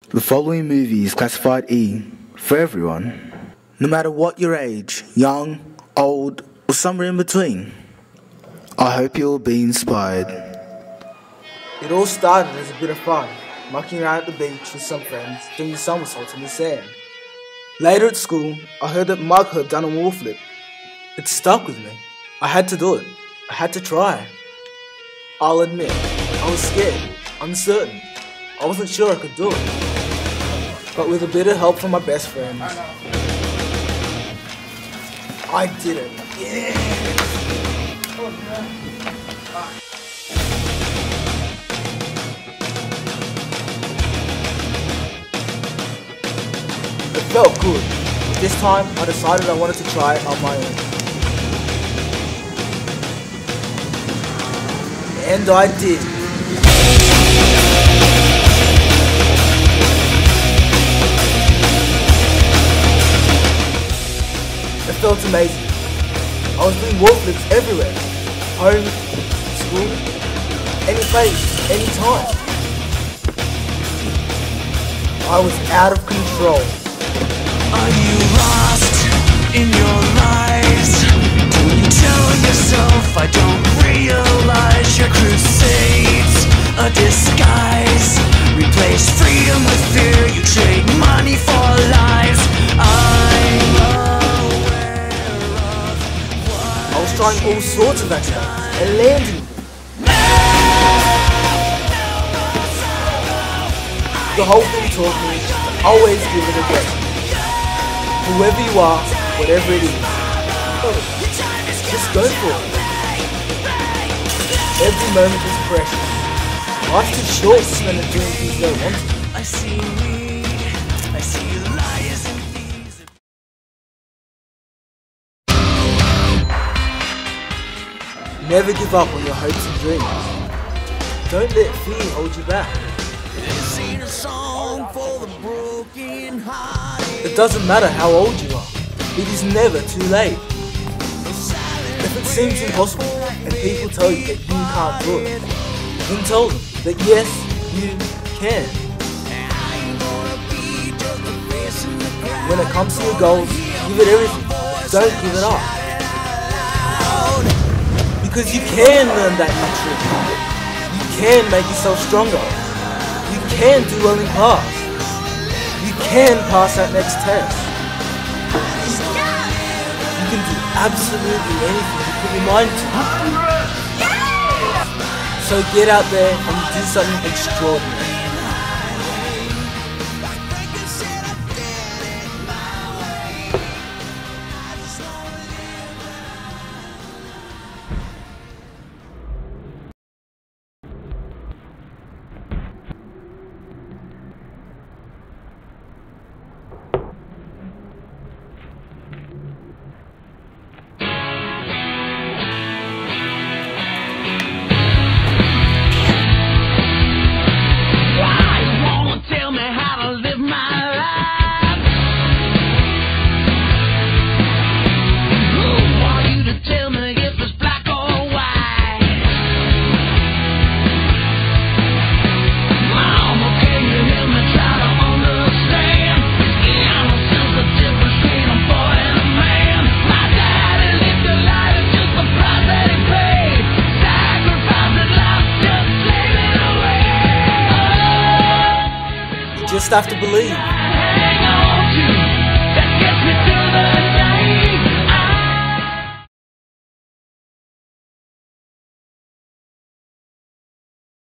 The following movie is classified E for everyone, no matter what your age, young, old, or somewhere in between. I hope you'll be inspired. It all started as a bit of fun, mucking around at the beach with some friends, doing somersaults in the sand. Later at school, I heard that Michael had done a wall flip. It stuck with me. I had to do it. I had to try. I'll admit, I was scared, uncertain. I wasn't sure I could do it. But with a bit of help from my best friend, I did it. Yeah! Oh, no. It felt good. This time, I decided I wanted to try it on my own. And I did. It felt amazing. I was doing wall flips everywhere. Home, school, any place, any time. I was out of control. Are you lost in your lies? Do you tell yourself I don't realize your crusades a disguise? Replace freedom with fear, you trade money for lies. I'm aware of what I was trying all sorts of accidents and landing. The whole thing taught me to always give it a go. Whoever you are, whatever it is, just go for it. Every moment is precious. Life's too short to spend it doing things you don't want to. I see weed, I see liars and thieves. Never give up on your hopes and dreams. Don't let fear hold you back. This ain't a song for the broken hearted. It doesn't matter how old you are. It is never too late. If it seems impossible and people tell you that you can't do it, then tell them that yes, you can. When it comes to your goals, give it everything. Don't give it up. Because you can learn that much trick. You can make yourself stronger. You can do well in class. You can pass that next test. You can do absolutely anything you put your mind to. So get out there and do something extraordinary. Just have to believe.